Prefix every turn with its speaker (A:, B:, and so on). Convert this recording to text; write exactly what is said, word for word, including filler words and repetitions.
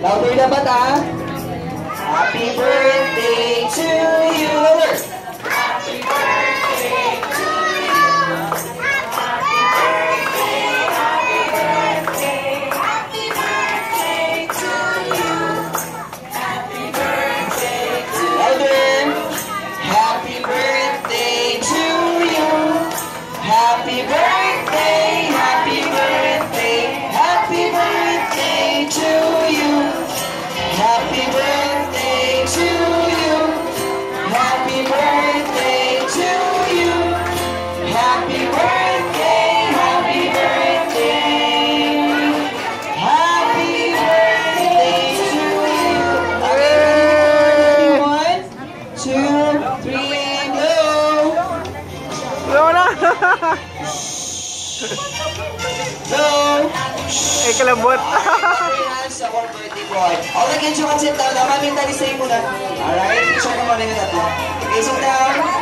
A: Louder dapat ah. Happy birthday to you. Happy birthday to you. Happy birthday, happy birthday, happy birthday to you. Happy birthday to you. Louder. Happy birthday to you. Happy birthday, happy birthday, happy birthday to you. Happy birthday to you. Happy birthday to you. Happy birthday, happy birthday. Happy birthday to you. Okay, one, two, three, go.
B: Go na!
A: Go.
B: Eh, kalambot.
A: Sa our birthday boy. Okay, can you sit down? Mami, talisay mo na. Alright, picture ka muna yung tatlo. Okay, sit down.